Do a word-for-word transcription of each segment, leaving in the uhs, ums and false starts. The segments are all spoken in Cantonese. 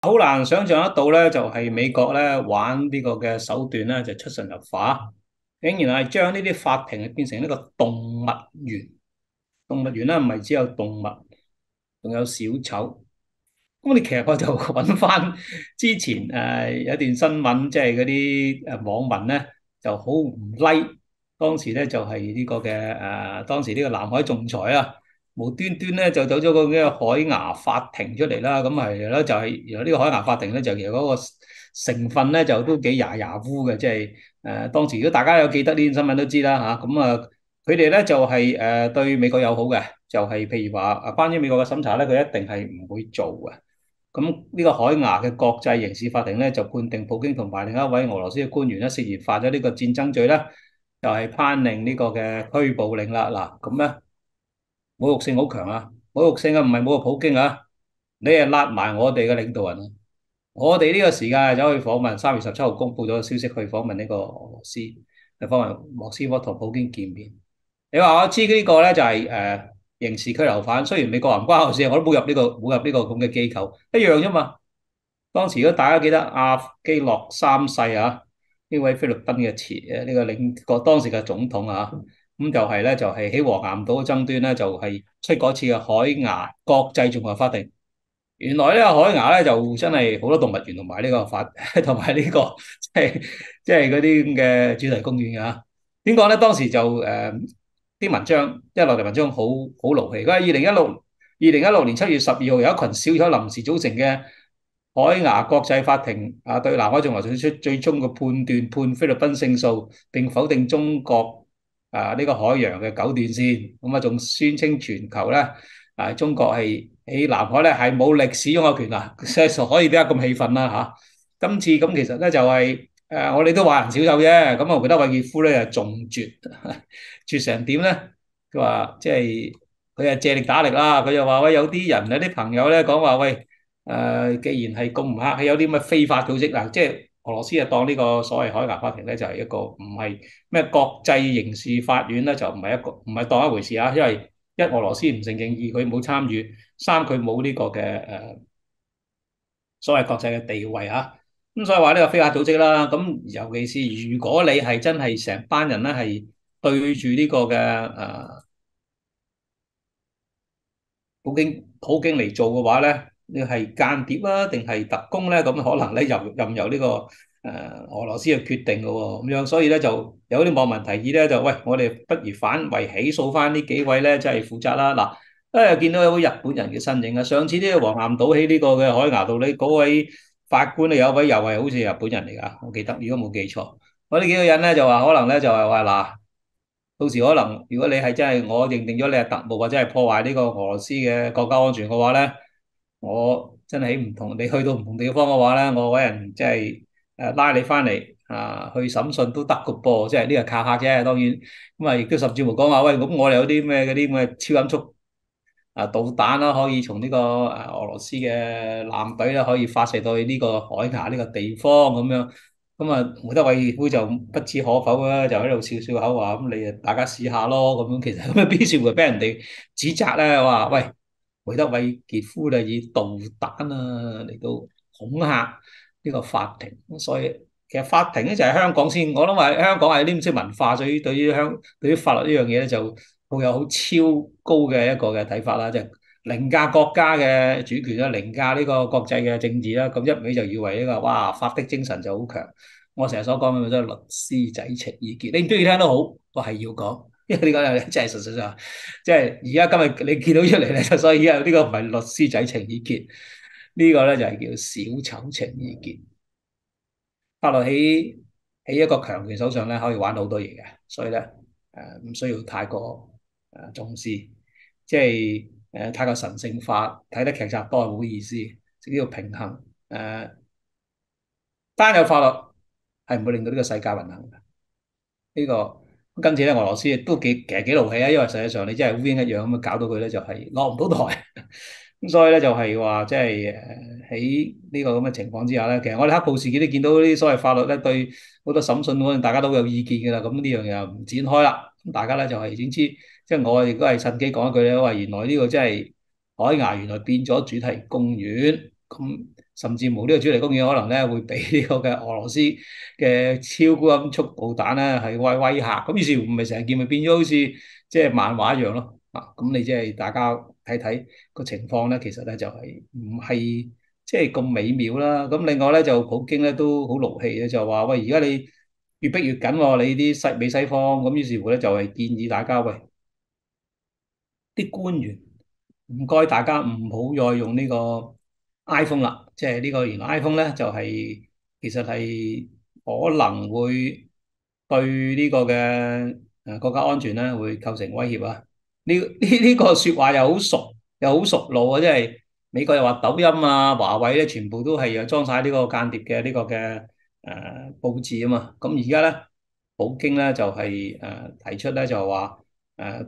好難想象得到咧，就係美國咧玩呢個嘅手段咧，就出神入化，竟然係將呢啲法庭變成呢個動物園。動物園咧唔係只有動物，仲有小丑。咁你其實我就揾翻之前誒、呃、有一段新聞，即係嗰啲誒網民咧就好唔 like，當時咧就係呢個嘅誒、呃，當時呢個南海仲裁啊，無端端咧就走咗個咩海牙法庭出嚟啦。咁係咧就係原來呢個海牙法庭咧就其實嗰個成分咧就都幾牙牙烏嘅，即係誒當時如果大家有記得呢段新聞都知啦嚇。咁啊佢哋咧就係、是、誒、呃、對美國友好嘅，就係、是、譬如話啊關於美國嘅審查咧，佢一定係唔會做嘅。咁呢個海牙嘅國際刑事法庭咧，就判定普京同埋另一位俄羅斯嘅官員咧涉嫌犯咗呢個戰爭罪咧，就係頒令呢個嘅拘捕令啦。嗱，咁咧侮辱性好強啊！侮辱性啊，唔係侮辱普京啊，你係揦埋我哋嘅領導人啊！我哋呢個時間走去訪問，三月十七號公布咗個消息，去訪問呢個俄羅斯，去訪問莫斯科同普京見面。你話我知呢個咧就係、是、誒、呃、刑事拘留犯，雖然美國人唔關我事，我都冇入呢、這個冇入呢個咁嘅機構，一樣啫嘛。當時如果大家記得阿基諾三世啊，呢位菲律賓嘅前誒呢個領國當時嘅總統啊，咁就係咧就係喺黃岩島嘅爭端咧，就係出嗰次嘅海牙國際仲裁法庭。原來呢個海牙咧就真係好多動物園同埋呢個法同埋呢個即係即係嗰啲咁嘅主題公園啊。點講咧？當時就誒啲、呃、文章一落嚟文章好好勞氣。佢話二零一六二零一六年七月十二號有一群小丑臨時組成嘅海牙國際法庭啊，對南海仲裁作出最終嘅判斷，判菲律賓勝訴，並否定中國啊呢、這個海洋嘅九段線。咁啊，仲宣稱全球咧啊，中國係喺南海咧係冇歷史擁有權啊，所以可以點解咁氣憤啦嚇？今次咁其實咧就係、是、誒、啊，我哋都話人小丑啫。咁啊，胡德偉傑夫咧就中絕，絕成點咧？佢話即係佢係借力打力啦。佢又話喂，有啲人有啲朋友咧講話喂。誒、呃，既然係咁唔客氣，有啲咁嘅非法組織嗱，即係俄羅斯啊，當呢個所謂海牙法庭咧，就係、是、一個唔係咩國際刑事法院咧，就唔係一個唔係當一回事啊。因為一俄羅斯唔承認，二佢冇參與，三佢冇呢個嘅誒、呃、所謂國際嘅地位啊。咁所以話呢個非法組織啦。咁尤其是如果你係真係成班人咧，係對住呢個嘅誒。呃普京普京嚟做嘅話咧，你係間諜啊，定係特工咧？咁可能咧由任由呢、這個誒、呃、俄羅斯去決定嘅喎，咁樣所以咧就有啲網民提議咧，就喂我哋不如反為起訴翻呢幾位咧，即係負責啦。嗱，誒見到有位日本人嘅身影啊，上次呢個黃岩島喺呢個嘅海牙道呢嗰位法官咧有一位又係好似日本人嚟㗎，我記得如果冇記錯，我呢幾個人咧就話可能咧就係話嗱。到時可能，如果你係真係我認定咗你係特務或者係破壞呢個俄羅斯嘅國家安全嘅話咧，我真係喺唔同你去到唔同地方嘅話咧，我搵人即係誒拉你翻嚟啊去審訊都得嘅噃，即係呢個靠客啫。當然咁啊，亦都甚至乎講話喂，咁我哋有啲咩嗰啲咁嘅超音速啊導彈啦，可以從呢個誒俄羅斯嘅艦隊咧可以發射到去呢個海牙呢個地方咁樣。咁啊，胡德偉會就不置可否啦，就喺度笑笑口話：咁你啊，大家試下咯。咁樣其實咁啊，邊處會俾人哋指責咧？話喂，胡德偉傑夫咧以導彈啊嚟到恐嚇呢個法庭。咁所以其實法庭咧就係香港先，我諗話香港係啲咁識文化，所以對於香對於法律呢樣嘢咧就抱有好超高嘅一個嘅睇法啦，即係凌駕國家嘅主權啦，凌駕呢個國際嘅政治啦。咁一味就以為呢個哇法的精神就好強。我成日所講嘅都係律師仔情意結，你唔中意聽都好，我係要講，因為呢個真係實實上，即係而家今日你見到出嚟咧，所以啊呢個唔係律師仔情意結，呢個咧就係叫小丑情意結。法律喺喺一個強權手上咧，可以玩好多嘢嘅，所以咧誒唔需要太過誒重視，即係誒太過神聖化，睇得劇集多係冇意思，只要平衡誒，單有法律係唔會令到呢個世界運行嘅。呢、這個今次咧，俄羅斯都幾其實幾勞氣啊，因為實際上你真係烏蠅一樣咁樣搞到佢咧，就係落唔到台。咁所以咧就係話，即係誒喺呢個咁嘅情況之下咧，其實我哋黑暴事件都見到啲所謂法律咧對好多審訊可能大家都有意見㗎啦。咁呢樣嘢唔展開啦。咁大家咧就係點知，即係我亦都係趁機講一句咧，話原來呢個真係海牙原來變咗主題公園。 咁甚至乎呢個主題公園可能咧會俾呢個嘅俄羅斯嘅超高音速導彈咧係威威嚇，咁於是乎唔係成日見，咪變咗好似即係漫畫一樣咯。啊，咁你即係大家睇睇個情況咧，其實咧就係唔係即係咁美妙啦。咁另外咧就普京咧都好勞氣嘅，就話喂，而家你越逼越緊喎，你啲西美西方，咁於是乎咧就係建議大家喂，啲官員唔該，大家唔好再用呢個 iPhone 啦。即係呢個原來 iPhone 咧就係其實係可能會對呢個嘅誒國家安全咧會構成威脅啊。呢呢呢個説話又好熟又好熟路啊！即係美國又話抖音啊、華為咧，全部都係又裝晒呢個間諜嘅呢個嘅誒佈置啊嘛。咁而家咧，普京咧就係誒提出咧就話誒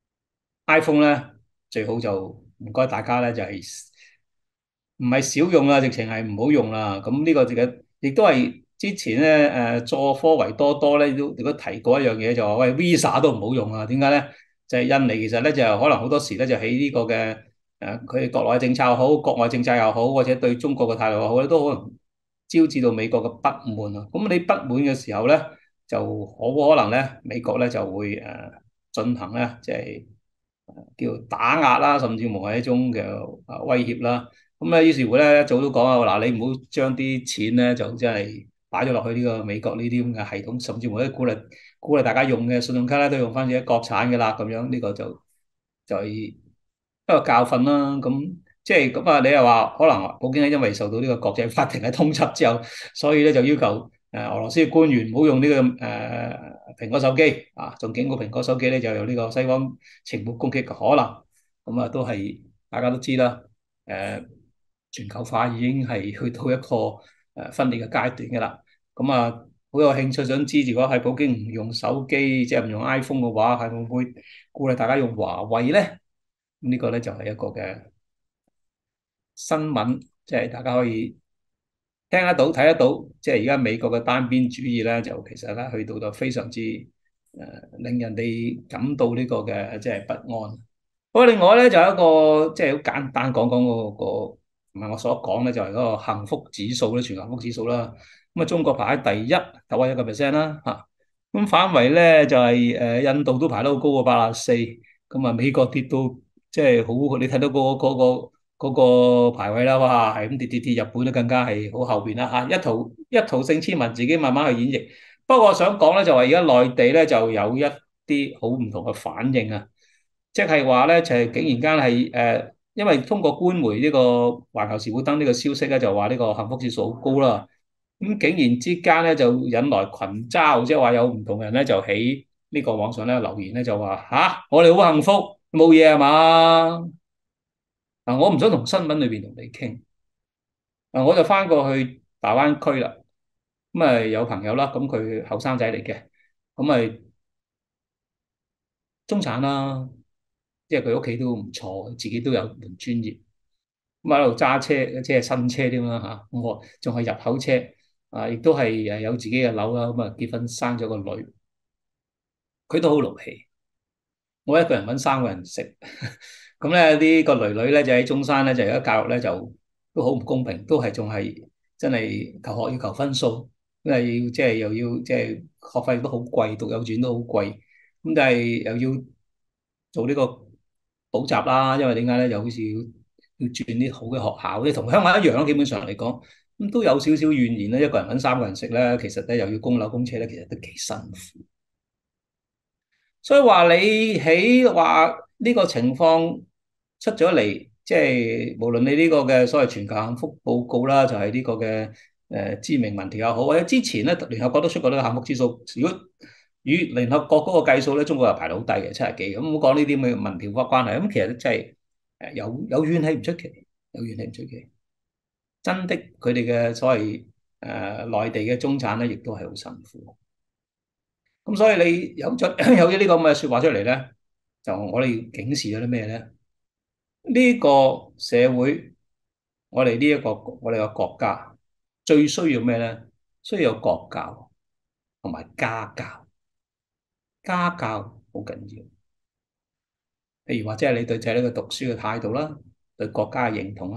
iPhone 咧最好就唔該大家咧就係唔係少用啦，直情係唔好用啦。咁呢個自己亦都係之前咧誒佐科維多多咧都亦都提過一樣嘢，就話喂 Visa 都唔好用啊。點解咧？就係印尼其實咧就可能好多時咧就喺呢個嘅誒佢哋國內政策又好，國外政策又好，或者對中國嘅態度又好咧，都可能招致到美國嘅不滿啊。咁你不滿嘅時候咧，就好可能咧美國咧就會誒進行咧即係。叫打壓啦，甚至乎係一種嘅啊威脅啦。咁咧，於是乎咧，一早都講啊，嗱，你唔好將啲錢咧就真係擺咗落去呢個美國呢啲咁嘅系統，甚至乎咧鼓勵鼓勵大家用嘅信用卡咧都用翻自己國產嘅啦。咁樣呢個就就係一個教訓啦。咁即係咁啊，你又話可能普京係因為受到呢個國際法庭嘅通緝之後，所以咧就要求誒俄羅斯嘅官員唔好用呢個誒蘋果手機啊，仲警告蘋果手機咧就有呢個西方情報攻擊嘅可能。咁啊都係大家都知啦。誒全球化已經係去到一個誒分裂嘅階段嘅啦。咁啊好有興趣想知，如果係普京唔用手機，即係唔用 iPhone 嘅話，係會唔會鼓勵大家用華為咧？呢個咧就係一個嘅新聞，即係大家可以聽得到、睇得到。即係而家美國嘅單邊主義咧，就其實咧去到就非常之誒令人哋感到呢個嘅即係不安。不過另外咧，就有一個即係好簡單講講嗰個，唔係我所講咧，就係嗰個幸福指數咧，全球幸福指數啦。咁啊，中國排喺第一，九啊一個 percent 啦，嚇。咁反為咧就係誒印度都排得好高喎，八十四。咁啊，美國跌到即係好，你睇到嗰個嗰個嗰個排位啦，哇，係咁跌跌跌，日本都更加係好後邊啦嚇。一圖一圖勝千文，自己慢慢去演繹。不過我想講咧，就係而家內地咧就有一啲好唔同嘅反應啊。即係話咧，就係竟然間係誒，因為通過官媒呢個環球時報登呢個消息咧，就話呢個幸福指數好高啦。咁竟然之間咧就引來群嘲，即係話有唔同人咧就喺呢個網上咧留言咧就話吓，我哋好幸福，冇嘢係嘛？嗱，我唔想同新聞裏邊同你傾，嗱，我就翻過去大灣區啦。咁啊有朋友啦，咁佢後生仔嚟嘅，咁咪中產啦，即係佢屋企都唔錯，自己都有門專業。咁喺度揸車，即係新車添啦嚇。咁我仲係入口車，啊，亦都係誒有自己嘅樓啦。咁啊結婚生咗個女，佢都好勞氣。我一個人揾三個人食，咁咧呢個女女咧就喺中山咧，就而家教育咧就都好唔公平，都係仲係真係求學要求分數，因為要即係又要即係學費都好貴，讀幼稚園都好貴，咁但係又要做呢個補習啦，因為點解咧？又好似要要轉啲好嘅學校，即係同香港一樣咯。基本上嚟講，咁都有少少怨言咧。一個人揾三個人食咧，其實咧又要供樓供車咧，其實都幾辛苦。所以話你喺話呢個情況出咗嚟，即係無論你呢個嘅所謂全球幸福報告啦，就係呢個嘅誒知名民調又好，或者之前咧聯合國都出過呢個幸福指數。如果與聯合國嗰個計數咧，中國又排到好低嘅七十幾。咁唔好講呢啲咁嘅民調關關係，咁其實真係誒有有怨氣唔出奇，有怨氣唔出奇。真的佢哋嘅所謂誒內地嘅中產咧，亦都係好辛苦。咁所以你有咗有咗呢個咁嘅説話出嚟咧，就我哋警示咗啲咩咧？呢個社會，我哋呢一個我哋個國家最需要咩咧？需要有國教同埋家教，家教好緊要。譬如話，即係你對仔女嘅讀書嘅態度啦，對國家嘅認同啦，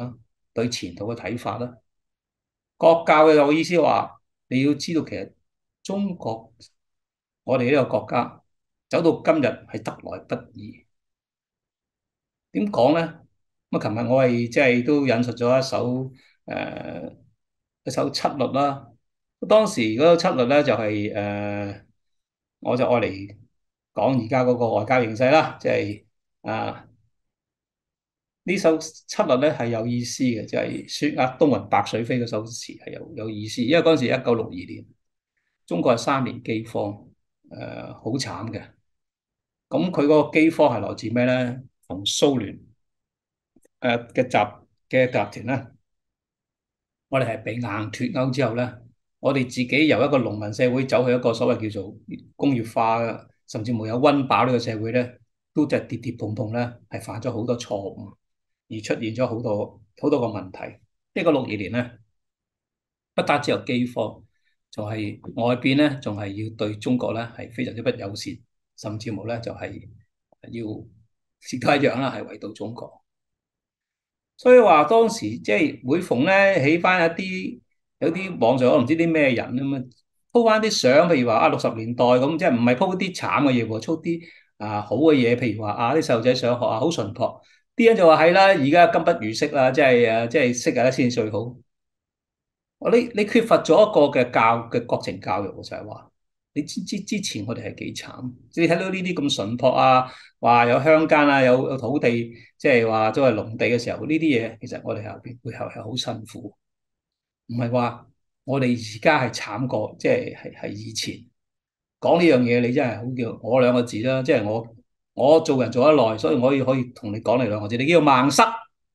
對前途嘅睇法啦。國教嘅有意思話，你要知道其實中國我哋呢個國家走到今日係得來不易。點講咧？咁啊，琴日我係即係都引述咗一首誒、呃、一首七律啦。當時嗰首七律咧就係、是、誒、呃，我就愛嚟講而家嗰個外交形勢啦，即係啊呢首七律咧係有意思嘅，即係雪壓東雲白水飛嗰首詞係有有意思，因為嗰陣時一九六二年，中國係三年饑荒，誒好慘嘅。咁佢嗰個饑荒係來自咩咧？同蘇聯誒嘅集嘅集團咧，我哋係被硬脫歐之後咧，我哋自己由一個農民社會走去一個所謂叫做工業化嘅，甚至冇有溫飽呢個社會咧，都就係跌跌碰碰咧，係犯咗好多錯誤，而出現咗好多好多個問題。一九六二年咧，不單止有饑荒，就係外邊咧，仲係要對中國咧係非常之不友善，甚至乎咧就係要亦都一樣啦，係圍堵中國。所以話當時即係每逢咧起翻一啲有啲網上我唔知啲咩人咁啊，鋪翻啲相，譬如話啊六十年代咁，即係唔係鋪啲慘嘅嘢喎，鋪啲啊好嘅嘢，譬如話啊啲細路仔上學啊好淳樸，啲人就話係啦，而家今不如昔啦，即係誒即係昔日先最好。我你你缺乏咗一個嘅教嘅國情教育，就係話你知之之前我哋係幾慘，你睇到呢啲咁淳樸啊，話有鄉間啊，有有土地，即係話都係農地嘅時候，呢啲嘢其實我哋後邊背後係好辛苦，唔係話我哋而家係慘過，即係係係以前講呢樣嘢，你真係好叫我兩個字啦，即係我我做人做得耐，所以我可以可以同你講你兩個字，你叫盲塞。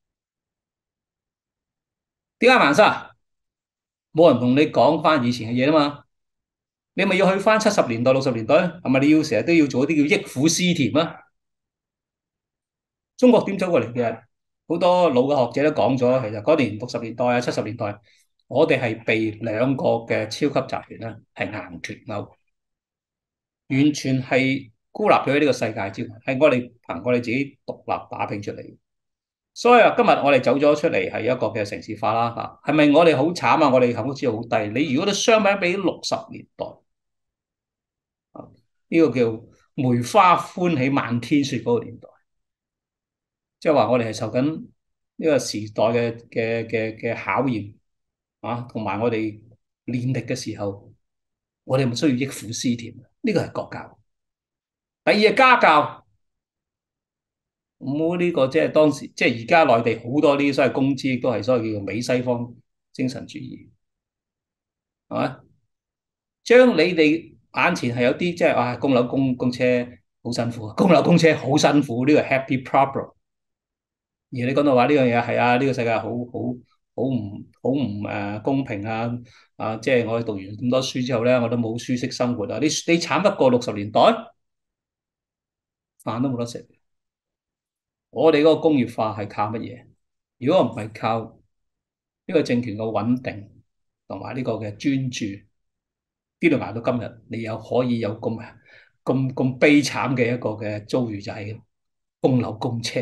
點解盲塞？冇人同你講翻以前嘅嘢啊嘛。你咪要去翻七十年代、六十年代，係咪你要成日都要做一啲叫憶苦思甜啊？中國點走過嚟嘅？好多老嘅學者都講咗，其實嗰年六十年代啊、七十年代，我哋係被兩個嘅超級集團咧係硬脫歐，完全係孤立咗喺呢個世界之外，係我哋憑我哋自己獨立打拼出嚟。所以啊，今日我哋走咗出嚟係一個嘅城市化啦嚇，係咪我哋好慘啊？我哋幸福指數好低。你如果都相比比六十年代。呢個叫梅花歡喜漫天雪嗰個年代，即係話我哋係受緊呢個時代嘅嘅嘅嘅考驗啊，同埋我哋練力嘅時候，我哋唔需要憶苦思甜。呢個係國教。第二係家教，咁呢個即係當時即係而家內地好多呢啲所謂公知都係所謂叫做美西方精神主義，係嘛？將你哋眼前係有啲即係啊供樓供供車好辛苦，供樓供車好辛苦，呢個 happy problem。而你講到話呢樣嘢係啊，呢個世界好好好唔好唔誒公平啊！啊，即係我哋讀完咁多書之後咧，我都冇舒適生活啊！你你慘得過六十年代，飯都冇得食。我哋嗰個工業化係靠乜嘢？如果唔係靠呢個政權嘅穩定同埋呢個嘅專注，邊度捱到今日？你有可以有咁咁咁悲慘嘅一個嘅遭遇，就係供樓供車。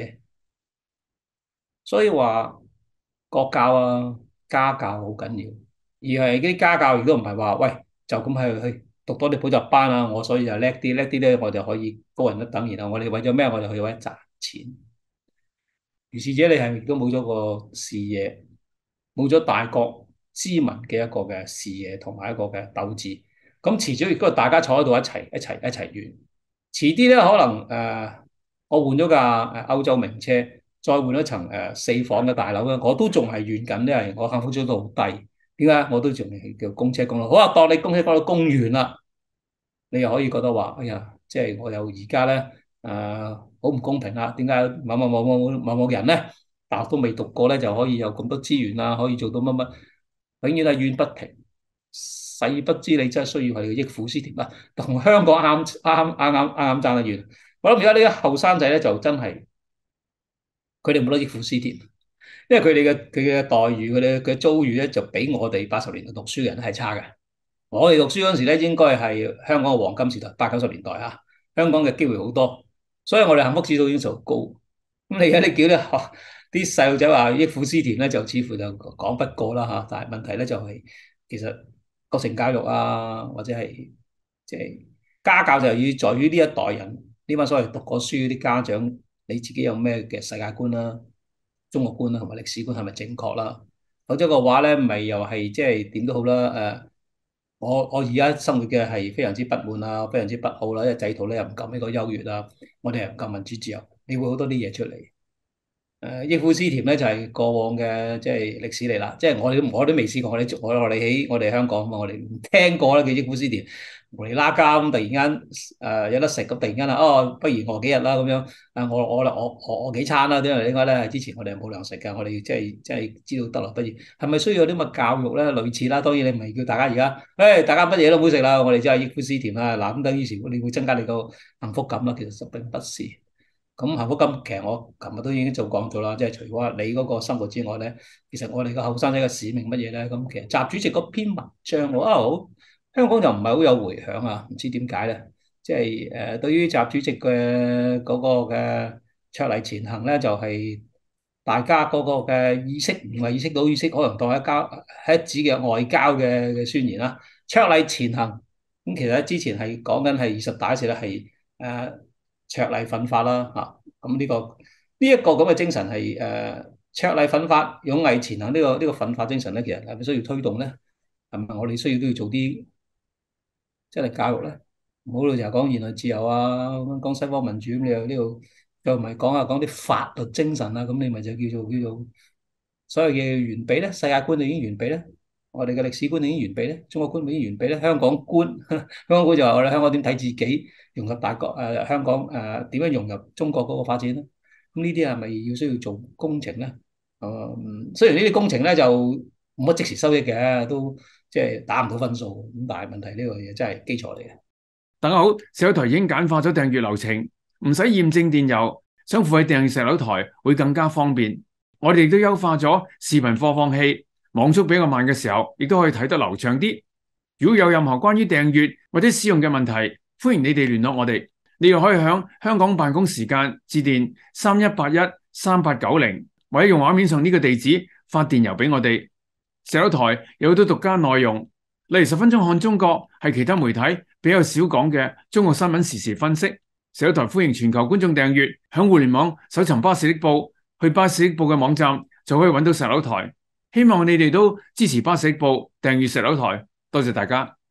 所以話國教啊、家教好緊要，而係啲家教亦都唔係話喂就咁去去讀多啲補習班啊，我所以就叻啲叻啲咧，我就可以高人一等。然後我哋為咗咩？我哋去為咗賺錢。如是者，你係亦都冇咗個視野，冇咗大國之民嘅一個嘅視野同埋一個嘅鬥志。咁遲早亦都係大家坐喺度一齊一齊一齊完。遲啲咧可能誒、呃，我換咗架誒歐洲名車。再換一層誒四房嘅大樓咧，我都仲係完緊，因為我幸福指數好低。點解？我都仲係叫供車供樓。好啊，當你供車供到供完啦，你又可以覺得話：哎呀，即係我又而家咧誒好唔公平啊！點解某某某某某某人咧大學都未讀過咧，就可以有咁多資源啊，可以做到乜乜？永遠係怨不停，使不知你真係需要係憶苦思甜啦。同香港啱啱啱啱啱啱爭得遠。我諗而家呢啲後生仔咧就真係。佢哋冇得憶苦思甜，因為佢哋嘅佢嘅待遇，佢哋嘅遭遇咧，就比我哋八十年代讀書嘅人係差嘅。我哋讀書嗰陣時咧，應該係香港嘅黃金時代，八九十年代啊，香港嘅機會好多，所以我哋幸福指數已經就高。咁你而家你叫啲學啲細路仔話憶苦思甜咧，就似乎就講不過啦嚇。但係問題咧就係、是、其實國情教育啊，或者係即係家教就要在於呢一代人呢班所謂讀過書啲家長，你自己有咩嘅世界觀啦、中國觀啦同埋歷史觀係咪正確啦？否則嘅話咧，咪又係即係點都好啦。誒，我我而家生活嘅係非常之不滿啊，非常之不好啦，因為制度咧又唔夠呢個優越啊，我哋又唔夠民主自由，你會好多啲嘢出嚟。誒憶苦思甜咧就係、是、過往嘅即係歷史嚟啦，即係我哋都我都未試過，我哋我我哋喺我哋香港嘛，我哋唔聽過啦，叫憶苦思甜，無厘啦家咁突然間誒、呃、有得食，咁突然間啊，哦不如餓幾日啦咁樣，啊我我我我餓幾餐啦，因為點解咧？之前我哋係冇糧食嘅，我哋即係即係知道得來不易，係咪需要啲咁嘅教育咧？類似啦，當然你唔係叫大家而家，誒、哎、大家乜嘢都唔好食啦，我哋真係憶苦思甜啦，嗱咁等於是你會增加你個幸福感啦，其實實並不是。咁幸福感其實我琴日都已經做講咗啦，即係除咗你嗰個生活之外咧，其實我哋個後生仔嘅使命乜嘢咧？咁其實習主席嗰篇文章我啊好，香港就唔係好有迴響啊，唔知點解咧？即係誒、呃、對於習主席嘅嗰個嘅卓勵前行咧，就係、是、大家嗰個嘅意識唔係意識到意識，可能當係一交係一紙嘅外交嘅嘅宣言啦。卓勵前行咁其實之前係講緊係二十大時咧係誒。卓勵奮發啦嚇，咁呢個呢一個咁嘅精神係誒卓勵奮發、勇毅前行呢個呢個奮發精神咧，其實係咪需要推動咧？係咪我哋需要都要做啲即係教育咧？唔好老成日講言論自由啊，講西方民主咁，你又呢度又唔係講下講啲法律精神啊？咁你咪就叫做叫做所謂嘅完備咧？世界觀就已經完備咧？我哋嘅歷史觀已經完備咧？中國觀已經完備咧？香港觀香港觀就係我哋香港點睇自己？融入大國誒、呃、香港誒點、呃、樣融入中國嗰個發展咧？咁呢啲係咪要需要做工程咧？誒、呃，雖然呢啲工程咧就冇乜即時收益嘅，都即係打唔到分數。咁但係問題呢個嘢真係基礎嚟嘅。 大家好，石榴台已經簡化咗訂閱流程，唔使驗證電郵，想付費訂閱石榴台會更加方便。我哋亦都優化咗視頻播放器，網速比較慢嘅時候，亦都可以睇得流暢啲。如果有任何關於訂閱或者使用嘅問題，歡迎你哋聯絡我哋。你又可以響香港辦公時間致電三一八一三八九零，或者用畫面上呢個地址發電郵俾我哋。石榴台有好多獨家內容，例如十分鐘看中國係其他媒體比較少講嘅中國新聞時事分析。石榴台歡迎全球觀眾訂閱，響互聯網搜尋巴士的報，去巴士的報嘅網站就可以揾到石榴台。希望你哋都支持巴士的報，訂閱石榴台。多謝大家。